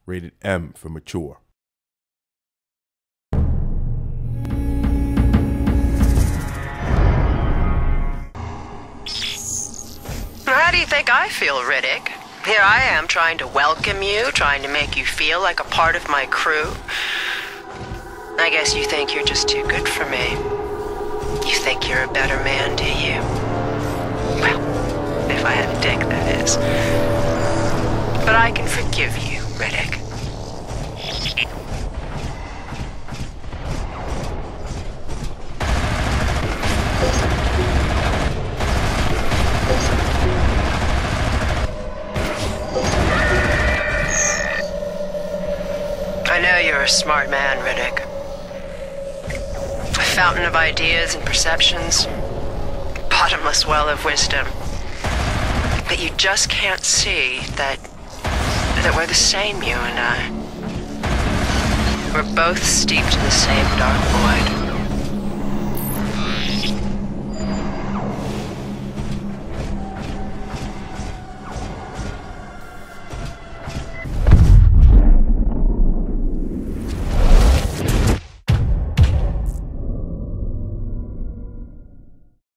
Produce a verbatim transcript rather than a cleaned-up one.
Rated M for mature. How do you think I feel, Riddick? Here I am trying to welcome you, trying to make you feel like a part of my crew. I guess you think you're just too good for me. You think you're a better man, do you? Well, if I had a dick, that is. But I can forgive you, Riddick. I know you're a smart man, Riddick. A fountain of ideas and perceptions. Bottomless well of wisdom. But you just can't see that... that we're the same, you and I. We're both steeped in the same dark void.